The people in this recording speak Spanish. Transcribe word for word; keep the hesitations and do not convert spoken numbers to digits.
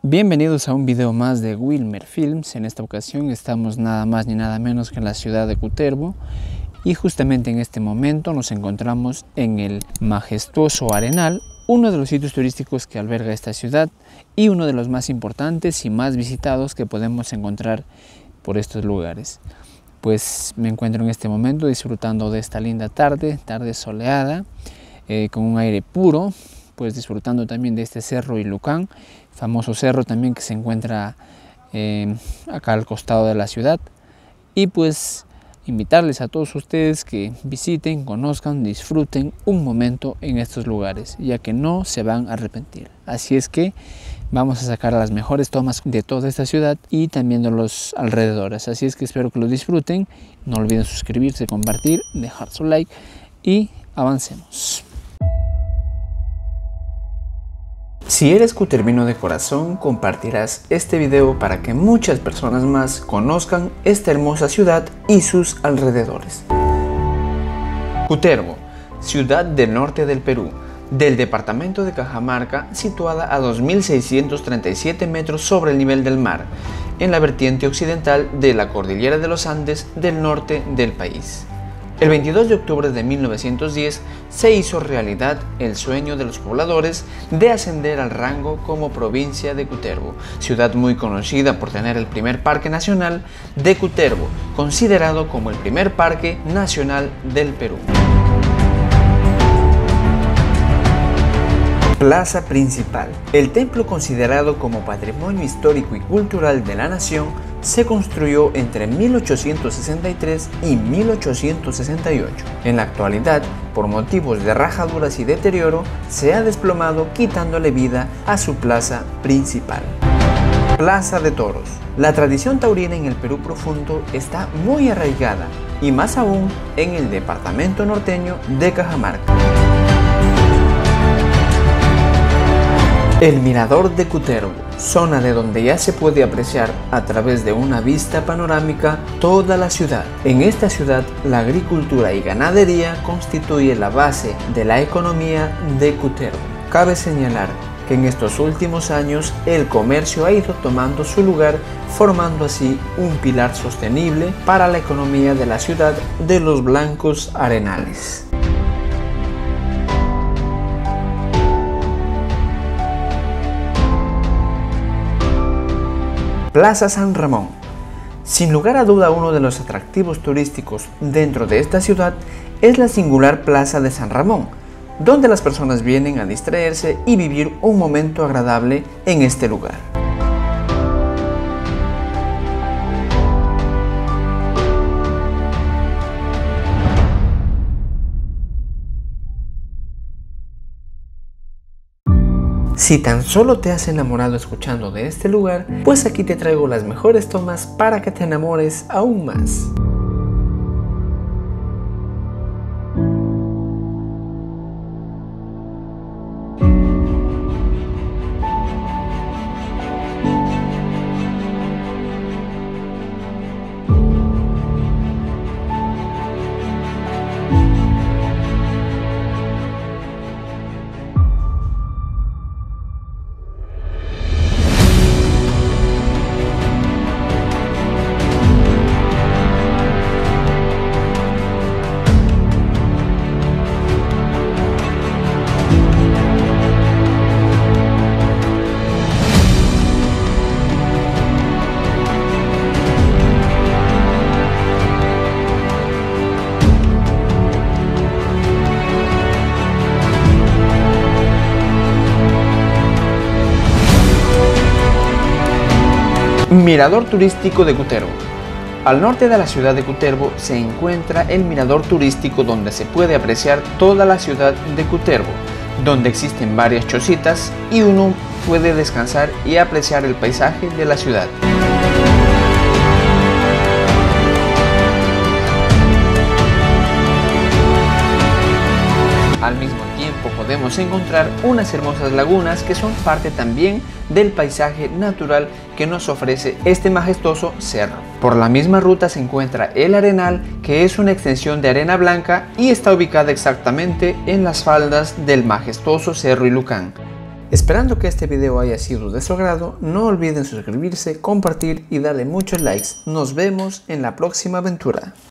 Bienvenidos a un video más de Wilmer Films. En esta ocasión estamos nada más ni nada menos que en la ciudad de Cutervo y justamente en este momento nos encontramos en el majestuoso Arenal, uno de los sitios turísticos que alberga esta ciudad y uno de los más importantes y más visitados que podemos encontrar por estos lugares. Pues me encuentro en este momento disfrutando de esta linda tarde, tarde soleada, eh, con un aire puro, pues disfrutando también de este cerro Ilucán, famoso cerro también que se encuentra eh, acá al costado de la ciudad. Y pues invitarles a todos ustedes que visiten, conozcan, disfruten un momento en estos lugares, ya que no se van a arrepentir. Así es que vamos a sacar las mejores tomas de toda esta ciudad y también de los alrededores. Así es que espero que lo disfruten. No olviden suscribirse, compartir, dejar su like y avancemos. Si eres cutervino de corazón, compartirás este video para que muchas personas más conozcan esta hermosa ciudad y sus alrededores. Cutervo, ciudad del norte del Perú, del departamento de Cajamarca, situada a dos mil seiscientos treinta y siete metros sobre el nivel del mar, en la vertiente occidental de la cordillera de los Andes del norte del país. El veintidós de octubre de mil novecientos diez se hizo realidad el sueño de los pobladores de ascender al rango como provincia de Cutervo, ciudad muy conocida por tener el primer parque nacional de Cutervo, considerado como el primer parque nacional del Perú. Plaza principal. El templo, considerado como patrimonio histórico y cultural de la nación, se construyó entre mil ochocientos sesenta y tres y mil ochocientos sesenta y ocho. En la actualidad, por motivos de rajaduras y deterioro, se ha desplomado, quitándole vida a su plaza principal. Plaza de Toros. La tradición taurina en el Perú profundo está muy arraigada, y más aún en el departamento norteño de Cajamarca. El Mirador de Cutervo, zona de donde ya se puede apreciar a través de una vista panorámica toda la ciudad. En esta ciudad, la agricultura y ganadería constituye la base de la economía de Cutervo. Cabe señalar que en estos últimos años el comercio ha ido tomando su lugar, formando así un pilar sostenible para la economía de la ciudad de los Blancos Arenales. Plaza San Ramón. Sin lugar a duda, uno de los atractivos turísticos dentro de esta ciudad es la singular Plaza de San Ramón, donde las personas vienen a distraerse y vivir un momento agradable en este lugar. Si tan solo te has enamorado escuchando de este lugar, pues aquí te traigo las mejores tomas para que te enamores aún más. Mirador turístico de Cutervo. Al norte de la ciudad de Cutervo se encuentra el mirador turístico, donde se puede apreciar toda la ciudad de Cutervo, donde existen varias chocitas y uno puede descansar y apreciar el paisaje de la ciudad. Al mismo tiempo podemos encontrar unas hermosas lagunas que son parte también del paisaje natural que nos ofrece este majestuoso cerro. Por la misma ruta se encuentra el Arenal, que es una extensión de arena blanca y está ubicada exactamente en las faldas del majestuoso cerro Ilucán. Esperando que este video haya sido de su agrado, no olviden suscribirse, compartir y darle muchos likes. Nos vemos en la próxima aventura.